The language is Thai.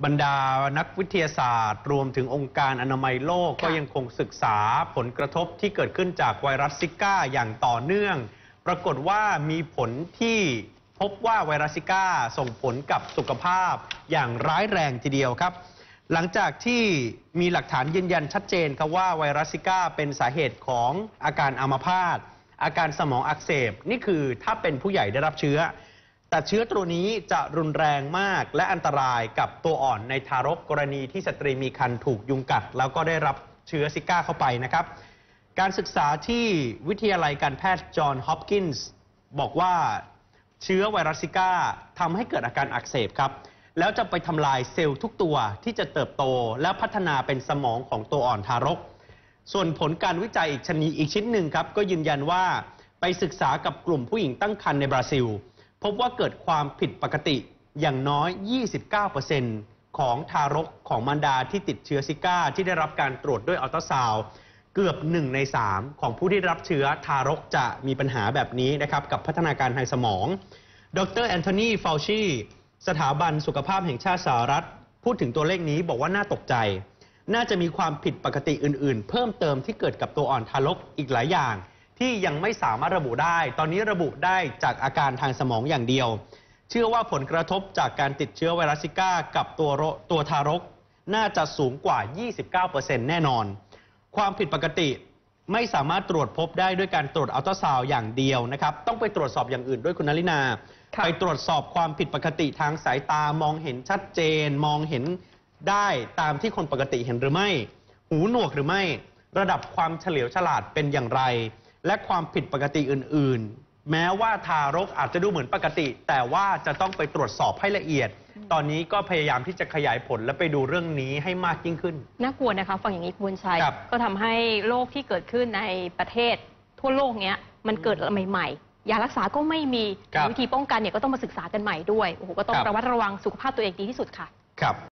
บรรดานักวิทยาศาสตร์รวมถึงองค์การอนามัยโลกก็ยังคงศึกษาผลกระทบที่เกิดขึ้นจากไวรัสซิก้าอย่างต่อเนื่องปรากฏว่ามีผลที่พบว่าไวรัสซิก้าส่งผลกับสุขภาพอย่างร้ายแรงทีเดียวครับหลังจากที่มีหลักฐานยืนยันชัดเจนครับว่าไวรัสซิก้าเป็นสาเหตุของอาการอัมพาตอาการสมองอักเสบนี่คือถ้าเป็นผู้ใหญ่ได้รับเชื้อแต่เชื้อตัวนี้จะรุนแรงมากและอันตรายกับตัวอ่อนในทารกกรณีที่สตรีมีครรภ์ถูกยุงกัดแล้วก็ได้รับเชื้อซิก้าเข้าไปนะครับการศึกษาที่วิทยาลัยการแพทย์จอห์นฮอปกินส์บอกว่าเชื้อไวรัสซิก้าทำให้เกิดอาการอักเสบครับแล้วจะไปทำลายเซลล์ทุกตัวที่จะเติบโตและพัฒนาเป็นสมองของตัวอ่อนทารกส่วนผลการวิจัยอีกชิ้นหนึ่งครับก็ยืนยันว่าไปศึกษากับกลุ่มผู้หญิงตั้งครรภ์ในบราซิลพบว่าเกิดความผิดปกติอย่างน้อย 29% ของทารกของมารดาที่ติดเชื้อซิก้าที่ได้รับการตรวจด้วยอัลตราซาวด์เกือบ1 ใน 3ของผู้ที่ได้รับเชื้อทารกจะมีปัญหาแบบนี้นะครับกับพัฒนาการทางสมองดรแอนโทนีฟาวชีสถาบันสุขภาพแห่งชาติสหรัฐพูดถึงตัวเลขนี้บอกว่าน่าตกใจน่าจะมีความผิดปกติอื่นๆเพิ่มเติมที่เกิดกับตัวอ่อนทารกอีกหลายอย่างที่ยังไม่สามารถระบุได้ตอนนี้ระบุได้จากอาการทางสมองอย่างเดียวเชื่อว่าผลกระทบจากการติดเชื้อไวรัสซิก้ากับตัวทารกน่าจะสูงกว่า 29% แน่นอนความผิดปกติไม่สามารถตรวจพบได้ด้วยการตรวจอัลตราซาวด์อย่างเดียวนะครับต้องไปตรวจสอบอย่างอื่นด้วยคุณนฤนาไปตรวจสอบความผิดปกติทางสายตามองเห็นชัดเจนมองเห็นได้ตามที่คนปกติเห็นหรือไม่หูหนวกหรือไม่ระดับความเฉลียวฉลาดเป็นอย่างไรและความผิดปกติอื่นๆแม้ว่าทารกอาจจะดูเหมือนปกติแต่ว่าจะต้องไปตรวจสอบให้ละเอียดตอนนี้ก็พยายามที่จะขยายผลและไปดูเรื่องนี้ให้มากยิ่งขึ้นน่ากลัวนะคะฟังอย่างนี้คุณบุญชัยก็ทำให้โรคที่เกิดขึ้นในประเทศทั่วโลกเนี้ยมันเกิดใหม่ๆยารักษาก็ไม่มีวิธีป้องกันเนี่ยก็ต้องมาศึกษากันใหม่ด้วยโอ้โหก็ต้องระมัดระวังสุขภาพตัวเองดีที่สุดค่ะครับ